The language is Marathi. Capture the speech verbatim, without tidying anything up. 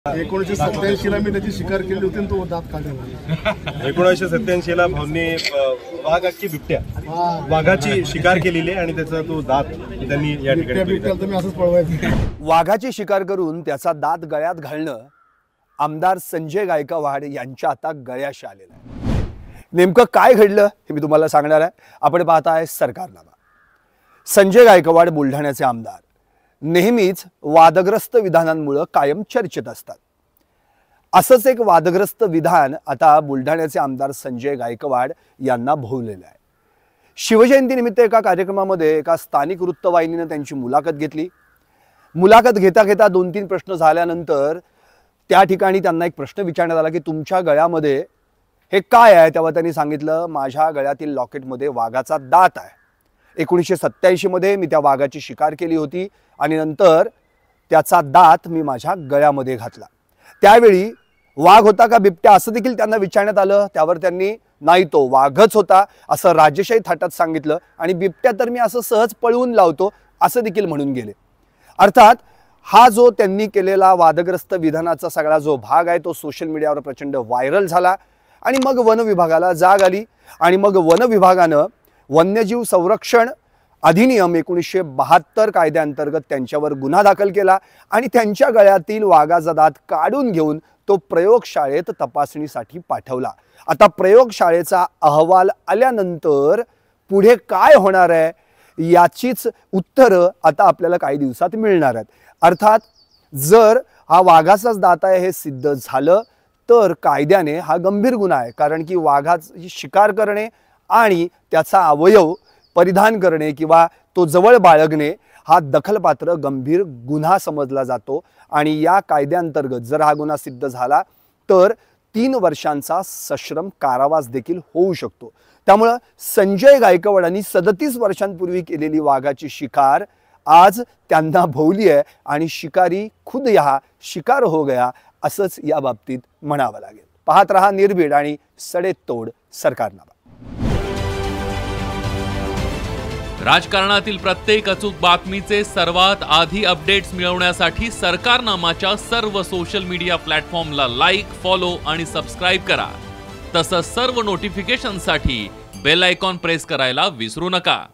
एकोणीसशे सत्याऐंशी ला मी त्याची शिकार केली होती, तो दात काढला. एकोणीसशे सत्याऐंशी ला भाऊंनी वाघ की बिबट्या वाघाची शिकार केलेली आणि त्याचा तो दात त्यांनी या ठिकाणी असंच पळवायचं. वाघाची शिकार करून त्याचा दात गळ्यात घालणं आमदार संजय गायकवाड यांच्या आता गळ्याशी आलेलं आहे. नेमकं काय घडलं हे मी तुम्हाला सांगणार आहे. आपण पाहताय सरकारनामा. संजय गायकवाड बुलढाण्याचे आमदार नेहमीच वादग्रस्त विधानांमुळे कायम चर्चेत असतात. असंच एक वादग्रस्त विधान आता बुलढाण्याचे आमदार संजय गायकवाड यांना भोवलेलं आहे. शिवजयंतीनिमित्त एका कार्यक्रमामध्ये एका स्थानिक वृत्तवाहिनीने त्यांची मुलाखत घेतली. मुलाखत घेता घेता दोन तीन प्रश्न झाल्यानंतर त्या ठिकाणी त्यांना एक प्रश्न विचारण्यात आला की तुमच्या गळ्यामध्ये हे काय आहे. तेव्हा त्यांनी सांगितलं माझ्या गळ्यातील लॉकेटमध्ये वाघाचा दात आहे. एकोणीसशे सत्याऐंशी मध्ये मी त्या वाघाची शिकार केली होती आणि नंतर त्याचा दात मी माझ्या गळ्यामध्ये घातला. त्यावेळी वाघ होता का बिबट्या असं देखील त्यांना विचारण्यात आलं. त्यावर त्यांनी नाही तो वाघच होता असं राजेशाही थाटात सांगितलं आणि बिबट्या तर मी असं सहज पळवून लावतो असं देखील म्हणून गेले. अर्थात हा जो त्यांनी केलेला वादग्रस्त विधानाचा सगळा जो भाग आहे तो सोशल मीडियावर प्रचंड व्हायरल झाला आणि मग वन विभागाला जाग आली आणि मग वन विभागानं वन्यजीव संरक्षण अधिनियम एकोणीसशे बहात्तर कायद्याअंतर्गत त्यांच्यावर गुन्हा दाखल केला आणि त्यांच्या गळ्यातील वाघाचा दात काढून घेऊन तो प्रयोगशाळेत तपासणीसाठी पाठवला. आता प्रयोगशाळेचा अहवाल आल्यानंतर पुढे काय होणार आहे याचीच उत्तरं आता आपल्याला काही दिवसात मिळणार आहेत. अर्थात जर हा वाघाचाच दात आहे हे सिद्ध झालं तर कायद्याने हा गंभीर गुन्हा आहे. कारण की वाघाची शिकार करणे आणि त्याचा अवयव परिधान करणे किंवा तो जवळ बाळगणे हा दखलपात्र गंभीर गुन्हा समजला जातो आणि या कायद्याअंतर्गत जर हा गुन्हा सिद्ध झाला तर तीन वर्षांचा सश्रम कारावास देखील होऊ शकतो. त्यामुळे संजय गायकवाडांनी सदतीस वर्षांपूर्वी केलेली वाघाची शिकार आज त्यांना भोवली आहे आणि शिकारी खुद यहा शिकार हो गया असंच या बाबतीत म्हणावं लागेल. पाहत रहा निर्भीड आणि सडेतोड सरकारनामा. राजकारणातील प्रत्येक अचूक बातमीचे सर्वात आधी अपडेट्स मिळवण्यासाठी सरकारनामाच्या सर्व सोशल मीडिया प्लॅटफॉर्मला लाईक, फॉलो आणि सबस्क्राईब करा. तसंच सर्व नोटिफिकेशनसाठी बेल आयकॉन प्रेस करायला विसरू नका.